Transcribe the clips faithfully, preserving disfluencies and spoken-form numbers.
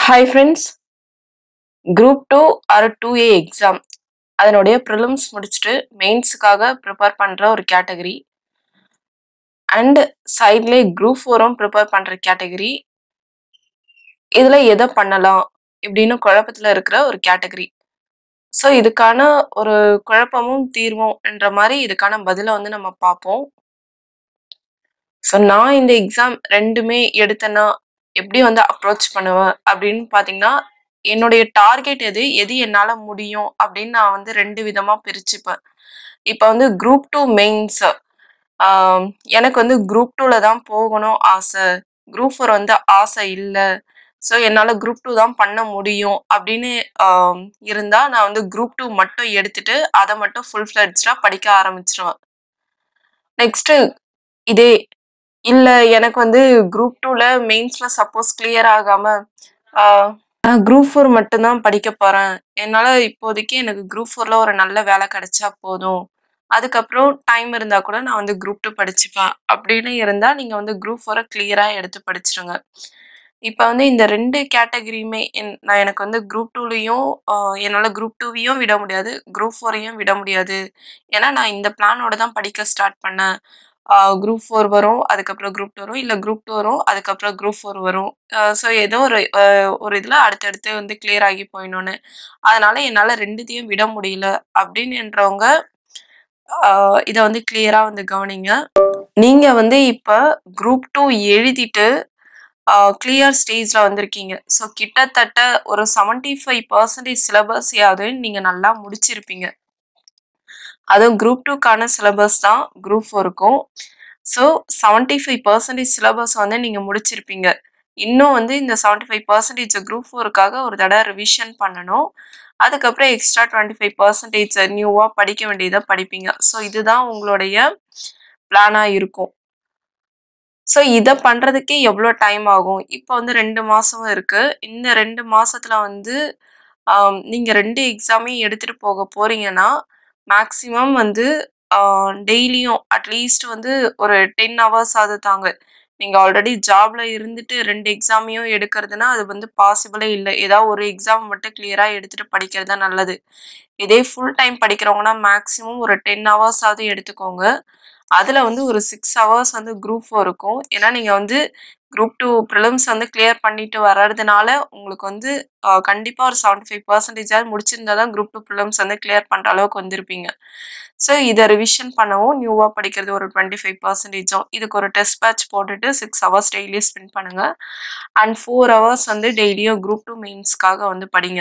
Hi friends, Group two or two A exam அதனுடைய prelims முடிச்சுட்டு மெயின்ஸ்க்காக prepare பண்ற ஒரு கேட்டகரி அண்ட் சைட்ல Group four ப்ரிப்பேர் பண்ற கேட்டகரி. இதுல எதை பண்ணலாம் இப்படின்னு குழப்பத்துல இருக்கிற ஒரு கேட்டகரி. ஸோ இதுக்கான ஒரு குழப்பமும் தீர்வும் என்ற மாதிரி இதுக்கான பதிலை வந்து நம்ம பார்ப்போம். ஸோ நான் இந்த எக்ஸாம் ரெண்டுமே எடுத்தேன்னா எப்படி வந்து அப்ரோச் பண்ணுவேன் அப்படின்னு பார்த்தீங்கன்னா, என்னுடைய டார்கெட் எது எது என்னால் முடியும் அப்படின்னு நான் வந்து ரெண்டு விதமாக பிரிச்சுப்பேன். இப்போ வந்து குரூப் டூ மெயின்ஸ் எனக்கு வந்து குரூப் டூவில் தான் போகணும் ஆசை, குரூப் ஃபோர் வந்து ஆசை இல்லை, ஸோ என்னால் குரூப் டூ தான் பண்ண முடியும் அப்படின்னு இருந்தால் நான் வந்து குரூப் டூ மட்டும் எடுத்துட்டு அதை மட்டும் ஃபுல் ஃப்ளெட்ஜாக படிக்க ஆரம்பிச்சிருவேன். நெக்ஸ்ட்டு இதே இல்லை எனக்கு வந்து குரூப் டூவில் மெயின்ஸில் சப்போஸ் கிளியர் ஆகாமல் நான் குரூப் ஃபோர் மட்டும்தான் படிக்க போகிறேன், என்னால் இப்போதைக்கு எனக்கு குரூப் ஃபோரில் ஒரு நல்ல வேலை கிடைச்சா போதும், அதுக்கப்புறம் டைம் இருந்தால் கூட நான் வந்து குரூப் டூ படிச்சுப்பேன் அப்படின்னு இருந்தால் நீங்கள் வந்து குரூப் ஃபோரை கிளியராக எடுத்து படிச்சிருங்க. இப்போ வந்து இந்த ரெண்டு கேட்டகரியுமே என் நான் எனக்கு வந்து குரூப் டூலையும் என்னால் குரூப் டூவையும் விட முடியாது, குரூப் ஃபோரையும் விட முடியாது. ஏன்னா நான் இந்த பிளானோட தான் படிக்க ஸ்டார்ட் பண்ணேன். குரூப் ஃபோர் வரும், அதுக்கப்புறம் குரூப் டூ வரும், இல்லை குரூப் டூ வரும் அதுக்கப்புறம் குரூப் ஃபோர் வரும். ஸோ ஏதோ ஒரு ஒரு இதில் அடுத்தடுத்து வந்து கிளியர் ஆகி போயிடணுன்னு, அதனால என்னால் ரெண்டுத்தையும் விட முடியல அப்படின்ன்றவங்க இதை வந்து கிளியராக வந்து கவனிங்க. நீங்கள் வந்து இப்போ குரூப் டூ எழுதிட்டு கிளியர் ஸ்டேஜில் வந்திருக்கீங்க. ஸோ கிட்டத்தட்ட ஒரு செவன்டி ஃபைவ் பர்சன்டேஜ் சிலபஸையாவது நீங்கள் நல்லா முடிச்சிருப்பீங்க. அதுவும் குரூப் டூக்கான சிலபஸ் தான் குரூப் ஃபோருக்கும். So seventy five percentage syllabus வந்து நீங்கள் முடிச்சிருப்பீங்க. இன்னும் வந்து இந்த செவன்டி ஃபைவ் பர்சன்டேஜ் குரூப் ஃபோருக்காக ஒரு தடவை ரிவிஷன் பண்ணணும். அதுக்கப்புறம் எக்ஸ்ட்ரா டுவெண்ட்டி ஃபைவ் பர்சன்டேஜ் நியூவாக படிக்க வேண்டியதை படிப்பீங்க. ஸோ இதுதான் உங்களுடைய பிளானாக இருக்கும். ஸோ இதை பண்ணுறதுக்கே எவ்வளோ டைம் ஆகும்? இப்போ வந்து ரெண்டு மாதம் இருக்குது. இந்த ரெண்டு மாதத்தில் வந்து நீங்கள் ரெண்டு எக்ஸாமையும் எடுத்துகிட்டு போக போகிறீங்கன்னா மேக்ஸிமம் வந்து டெய்லியும் அட்லீஸ்ட் வந்து ஒரு டென் ஹவர்ஸ் ஆகுது தாங்க. நீங்கள் ஆல்ரெடி ஜாப்ல இருந்துட்டு ரெண்டு எக்ஸாமையும் எடுக்கிறதுனா அது வந்து பாசிபிளே இல்லை. ஏதாவது ஒரு எக்ஸாம் மட்டும் கிளியராக எடுத்துகிட்டு படிக்கிறது தான் நல்லது. இதே ஃபுல் டைம் படிக்கிறவங்கன்னா மேக்ஸிமம் ஒரு டென் ஹவர்ஸ் ஆகுது எடுத்துக்கோங்க. அதில் வந்து ஒரு சிக்ஸ் ஹவர்ஸ் வந்து குரூப் ஃபோர் இருக்கும். ஏன்னா நீங்கள் வந்து குரூப் டூ ப்ரிலிம்ஸ் வந்து கிளியர் பண்ணிட்டு வர்றதுனால உங்களுக்கு வந்து கண்டிப்பாக ஒரு செவன்டி ஃபைவ் பர்சன்டேஜாவது முடிச்சிருந்தா தான் குரூப் டூ ப்ரிலிம்ஸ் வந்து கிளியர் பண்ணுற அளவுக்கு வந்திருப்பீங்க. ஸோ இதை ரிவிஷன் பண்ணவும் நியூவாக படிக்கிறது ஒரு டுவெண்ட்டி ஃபைவ் பர்சன்டேஜும் இதுக்கு ஒரு டெஸ்ட் பேட்ச் போட்டுட்டு சிக்ஸ் ஹவர்ஸ் டெய்லியும் ஸ்பெண்ட் பண்ணுங்கள். அண்ட் ஃபோர் ஹவர்ஸ் வந்து டெய்லியும் குரூப் டூ மெயின்ஸ்க்காக வந்து படிங்க.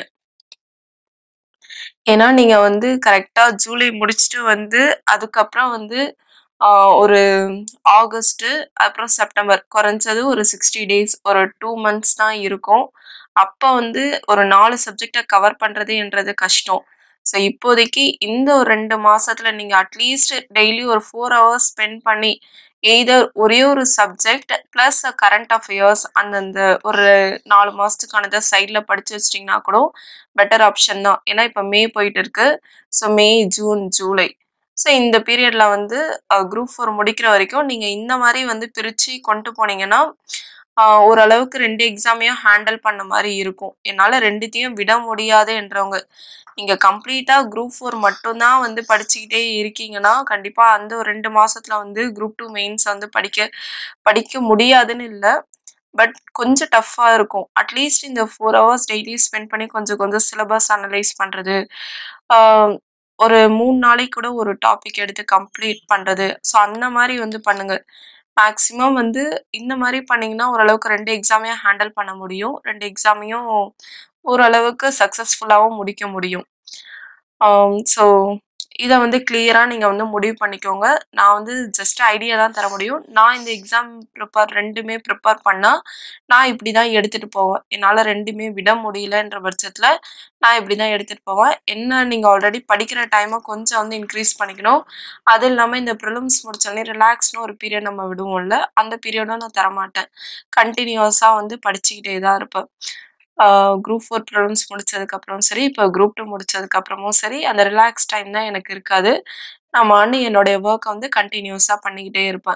ஏன்னா நீங்கள் வந்து கரெக்டாக ஜூலை முடிச்சுட்டு வந்து அதுக்கப்புறம் வந்து ஒரு ஆகஸ்ட்டு அப்புறம் செப்டம்பர் குறைஞ்சது ஒரு சிக்ஸ்டி டேஸ் ஒரு டூ மந்த்ஸ் தான் இருக்கும். அப்போ வந்து ஒரு நாலு சப்ஜெக்டை கவர் பண்ணுறதுன்றது கஷ்டம். ஸோ இப்போதைக்கு இந்த ஒரு ரெண்டு மாதத்தில் நீங்கள் அட்லீஸ்ட் டெய்லி ஒரு ஃபோர் ஹவர்ஸ் ஸ்பெண்ட் பண்ணி எய்தர் ஒரே ஒரு சப்ஜெக்ட் ப்ளஸ் கரண்ட் அஃபேர்ஸ் அந்தந்த ஒரு நாலு மாதத்துக்கானதை சைடில் படித்து வச்சிட்டிங்கன்னா கூட பெட்டர் ஆப்ஷன் தான். ஏன்னா இப்போ மே போயிட்டு இருக்கு. So May, June, July so இந்த பீரியடில் வந்து குரூப் ஃபோர் முடிக்கிற வரைக்கும் நீங்கள் இந்த மாதிரி வந்து பிரித்து கொண்டு போனீங்கன்னா ஓரளவுக்கு ரெண்டு எக்ஸாமையும் ஹேண்டில் பண்ண மாதிரி இருக்கும். என்னால் ரெண்டுத்தையும் விட முடியாதுன்றவங்க நீங்கள் கம்ப்ளீட்டாக குரூப் ஃபோர் மட்டும்தான் வந்து படிச்சுக்கிட்டே இருக்கீங்கன்னா கண்டிப்பாக அந்த ஒரு ரெண்டு மாதத்தில் வந்து குரூப் டூ மெயின்ஸ் வந்து படிக்க படிக்க முடியாதுன்னு இல்லை, பட் கொஞ்சம் டஃப்பாக இருக்கும். அட்லீஸ்ட் இந்த ஃபோர் ஹவர்ஸ் டெய்லி ஸ்பெண்ட் பண்ணி கொஞ்சம் கொஞ்சம் சிலபஸ் அனலைஸ் பண்ணுறது, ஒரு மூணு நாளைக்கு கூட ஒரு டாபிக் எடுத்து கம்ப்ளீட் பண்ணுறது, ஸோ அந்த மாதிரி வந்து பண்ணுங்கள். மேக்ஸிமம் வந்து இந்த மாதிரி பண்ணிங்கன்னா ஓரளவுக்கு ரெண்டு எக்ஸாமையும் ஹேண்டில் பண்ண முடியும், ரெண்டு எக்ஸாமையும் ஓரளவுக்கு சக்ஸஸ்ஃபுல்லாகவும் முடிக்க முடியும். ஸோ இதை வந்து கிளியராக நீங்கள் வந்து முடிவு பண்ணிக்கோங்க. நான் வந்து ஜஸ்ட் ஐடியா தான் தர முடியும். நான் இந்த எக்ஸாம் ப்ரிப்பேர் ரெண்டுமே ப்ரிப்பேர் பண்ணால் நான் இப்படி தான் எடுத்துகிட்டு போவேன். என்னால் ரெண்டுமே விட முடியலன்ற பட்சத்தில் நான் இப்படி தான் எடுத்துகிட்டு போவேன். என்ன நீங்கள் ஆல்ரெடி படிக்கிற டைமை கொஞ்சம் வந்து இன்க்ரீஸ் பண்ணிக்கணும். அது இல்லாமல் இந்த ப்ரிலிம்ஸ் முடிச்சோடனே ரிலாக்ஸ்னு ஒரு பீரியட் நம்ம விடுவோம்ல, அந்த பீரியடும் நான் தரமாட்டேன். கண்டினியூஸாக வந்து படிச்சுக்கிட்டே தான் இருப்பேன். குரூப் ஃபோர் ப்ரிலிம்ஸ் முடிச்சதுக்கப்புறம் சரி, இப்போ குரூப் டூ முடிச்சதுக்கப்புறமும் சரி, அந்த ரிலாக்ஸ் டைம் தான் எனக்கு இருக்காது. நான் மார்னிங் என்னுடைய ஒர்க்கை வந்து கண்டினியூஸாக பண்ணிக்கிட்டே இருப்பேன்.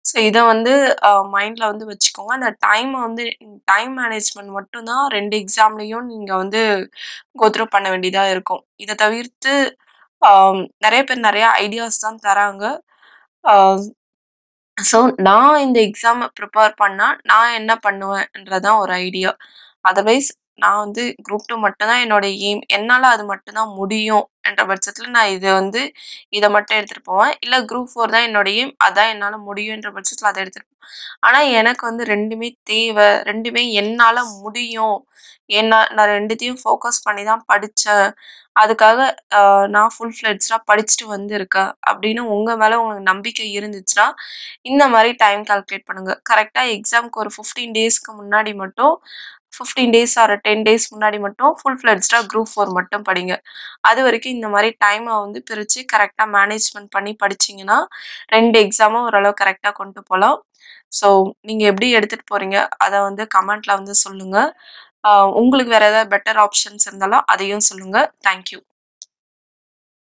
ஸோ இத வந்து அ மைண்ட்ல வந்து வச்சுக்கோங்க. அந்த டைம வந்து டைம் மேனேஜ்மென்ட் மட்டும் தான் ரெண்டு எக்ஸாம்லயும் நீங்க வந்து கோ த்ரூ பண்ண வேண்டியதா இருக்கும். இத தவிர்த்து ஆ நெறைய பேர் நெறைய ஐடியாஸ் தான் தராங்க. ஆ ஸோ நான் இந்த எக்ஸாம ப்ரிப்பேர் பண்ணா, நான் என்ன பண்ணுவேன்றது தான் ஒரு ஐடியா. அதர்வைஸ் நான் வந்து குரூப் டூ மட்டும் தான் என்னோட எய்ம். என்னால அது மட்டும் தான் முடியும் என்ற பட்சத்தில நான் இத வந்து இத மட்டும் எடுத்துட்டு போவேன். இல்ல குரூப் ஃபோர் தான் என்னோட எய்ம். அதான் என்னால முடியுன்ற பட்சத்தில அத எடுத்துட்டு போவேன். ஆனா எனக்கு வந்து ரெண்டுமே தேவ. ரெண்டுமே என்னால முடியும். ஏன்னா நான் ரெண்டுத்தையும் ஃபோக்கஸ் பண்ணி தான் படிச்சேன். அதுக்காக அ நான் ஃபுல் ஃப்ளெட்ஜ்டா படிச்சுட்டு வந்திருக்கேன். அப்படின்னு உங்க மேல உங்களுக்கு நம்பிக்கை இருந்துச்சுன்னா, இந்த மாரி டைம் கால்குலேட் பண்ணுங்க. கரெக்ட்டா எக்ஸாம்க்கு ஒரு பதினைந்து டேஸ்க்கு முன்னாடி மட்டும் பதினைந்து டேஸ் ஆர் பத்து டேஸ் முன்னாடி மட்டும் ஃபுல் ஃப்ளெட்ஜ்டா குரூப் ஃபோர் மட்டும் படிங்க. அதுவரைக்கும் இந்த மாரி டைம வந்து பிரிச்சு கரெக்ட்டா மேனேஜ்மென்ட் பண்ணி படிச்சீங்கன்னா, ரெண்டு எக்ஸாமும் ஓரளவு கரெக்ட்டா கொண்டு போலாம். ஸோ நீங்க எப்படி எடுத்துட்டு போறீங்க? அத வந்து கமெண்ட்ல வந்து சொல்லுங்க. அ உங்களுக்கு வேற ஏதாவது பெட்டர் ஆப்ஷன்ஸ் இருந்தாலும் அதையும் சொல்லுங்க. Thank you.